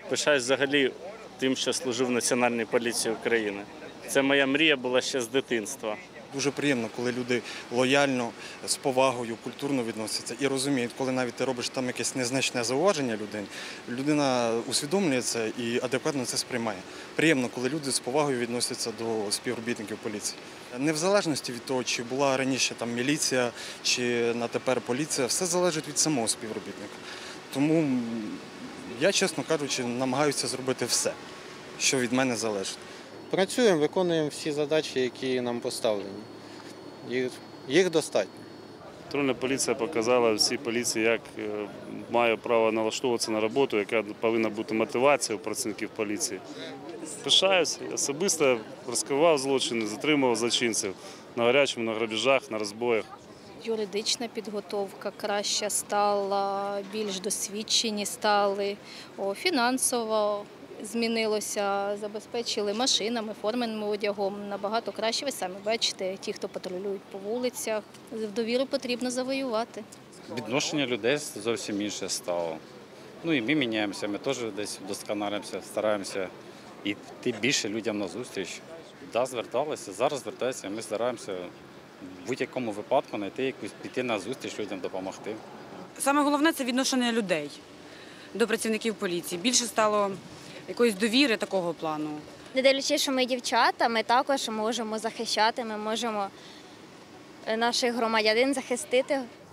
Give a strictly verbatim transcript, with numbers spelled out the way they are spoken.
Пишаюсь взагалі тим, що служив в Національній поліції України. Це моя мрія була ще з дитинства. Дуже приємно, коли люди лояльно, з повагою, культурно відносяться і розуміють, коли навіть ти робиш там якесь незначне зауваження людині, людина усвідомлює це і адекватно це сприймає. Приємно, коли люди з повагою відносяться до співробітників поліції. Не в залежності від того, чи була раніше там міліція, чи на тепер поліція, все залежить від самого співробітника. Тому я, чесно кажучи, намагаюся зробити все, що від мене залежить. Працюємо, виконуємо всі задачі, які нам поставлені. Їх, їх достатньо. Патрульна поліція показала всій поліції, як має право налаштовуватися на роботу, яка повинна бути мотивація у працівників поліції. Пишаюся, особисто розкривав злочини, затримував злочинців на гарячому, на грабіжах, на розбоях. Юридична підготовка краща стала, більш досвідчені стали, о, фінансово змінилося, забезпечили машинами, форменним одягом, набагато краще. Ви самі бачите, ті, хто патрулюють по вулицях, довіру потрібно завоювати. Відношення людей зовсім інше стало. Ну і ми міняємося, ми теж десь вдосконалюємося, стараємося йти більше людям на зустріч. Да, зверталися, зараз звертаються, ми стараємося в будь-якому випадку знайти якусь, піти на зустріч людям, допомогти. Саме головне – це відношення людей до працівників поліції. Більше стало якоїсь довіри такого плану. Не дивлячись, що ми дівчата, ми також можемо захищати, ми можемо наших громадян захистити.